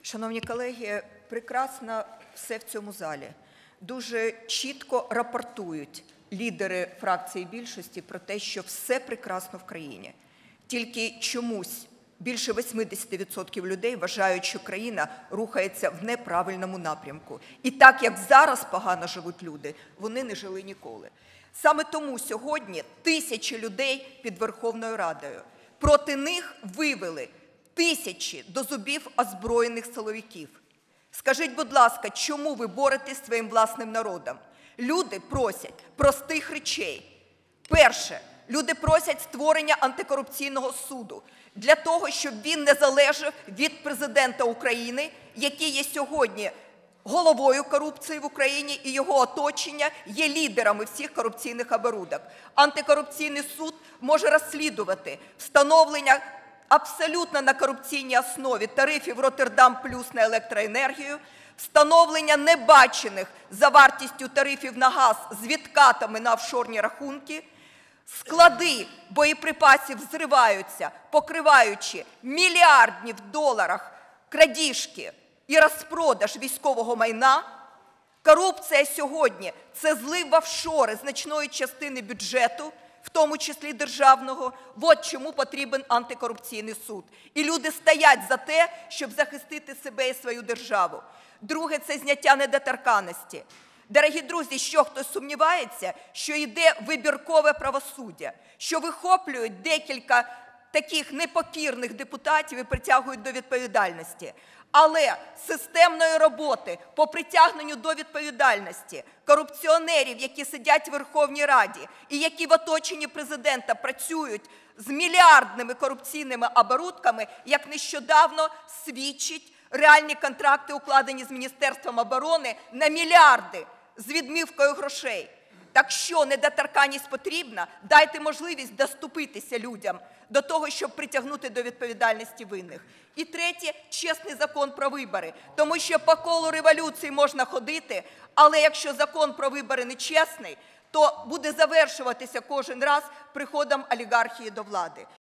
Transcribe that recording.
Шановні колеги, прекрасно все в цьому залі. Дуже чітко рапортують лідери фракції більшості про те, що все прекрасно в країні. Тільки чомусь більше 80% людей вважають, що країна рухається в неправильному напрямку. І так, як зараз погано живуть люди, вони не жили ніколи. Саме тому сьогодні тисячі людей під Верховною Радою. Проти них вивели тисячі до зубів озброєних силовиків. Скажіть, будь ласка, чому ви боретесь своїм власним народом? Люди просять простих речей. Перше, люди просять створення антикорупційного суду для того, щоб він не залежав від президента України, який є сьогодні головою корупції в Україні, і його оточення є лідерами всіх корупційних оборудок. Антикорупційний суд може розслідувати встановлення абсолютно на корупційній основі тарифів «Роттердам плюс» на електроенергію, встановлення небачених за вартістю тарифів на газ з відкатами на офшорні рахунки, склади боєприпасів зриваються, покриваючи мільярдні в доларах крадіжки і розпродаж військового майна. Корупція сьогодні – це злив в офшори значної частини бюджету, в тому числі державного. От чому потрібен антикорупційний суд. І люди стоять за те, щоб захистити себе і свою державу. Друге – це зняття недоторканності. Дорогі друзі, що хтось сумнівається, що йде вибіркове правосуддя, що вихоплюють декілька таких непокірних депутатів і притягують до відповідальності. Але системної роботи по притягненню до відповідальності корупціонерів, які сидять в Верховній Раді і які в оточенні президента працюють з мільярдними корупційними оборудками, як нещодавно свідчить реальні контракти, укладені з Міністерством оборони на мільярди з відмивкою грошей. Так що недоторканність потрібна, дайте можливість доступитися людям до того, щоб притягнути до відповідальності винних. І третє – чесний закон про вибори. Тому що по колу революції можна ходити, але якщо закон про вибори нечесний, то буде завершуватися кожен раз приходом олігархії до влади.